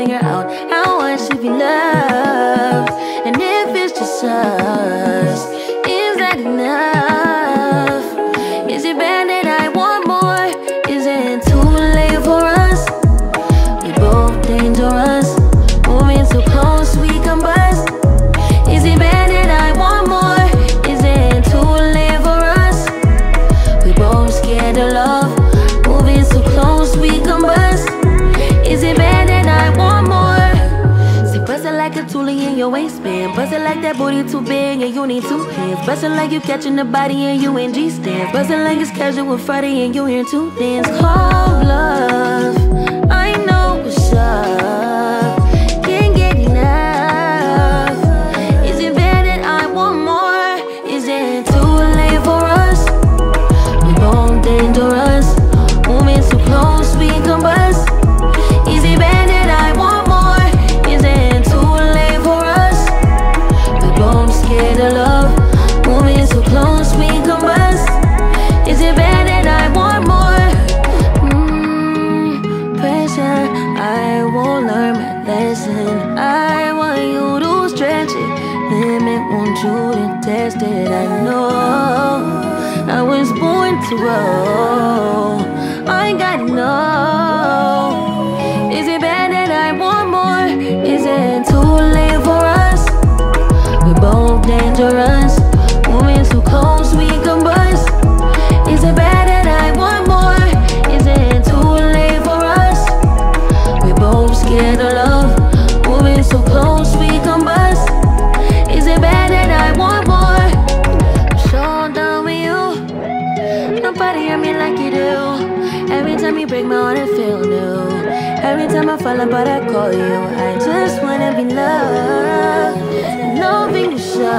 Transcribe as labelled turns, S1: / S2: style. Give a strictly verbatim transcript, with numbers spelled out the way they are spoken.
S1: figure out how I should be loved. And if it's just us, is that enough? Is it bad that I want more? Is it too late for us? We both dangerous, moving so close we combust. Is it bad that I want more? Is it too late for us? We both scared of love, moving so close we combust. Is it bad that I want more? Say bust it like a toolie in your waistband. Bust it like that booty too big and you need two hands. Bust it like you catching the body and you in G stands. Bust it like it's casual Friday and you here to dance. Call bluff, I know what's up. Can't get enough. Is it bad that I want more? Is it too late for us? We both dangerous, moving so close we combust. Is it bad that I want more? Is it too late for us? We both scared of love, moving so close we combust. Is it bad that I want more? Mmm, pressure, I won't learn my lesson. I want you to stretch it, limit, want you to test it. I know I was born to roll, I gotta know. Is it bad that I want more? Is it too late for us? We both dangerous, moving so close we combust. Is it bad that I want more? Is it too late for us? We both scared of love, moving so close we combust. Is it bad that I want more? I'm so done with you, nobody hurt me like you do. Every time you break my heart I feel new. Every time I fall apart I call you. I just wanna be loved, loving you so.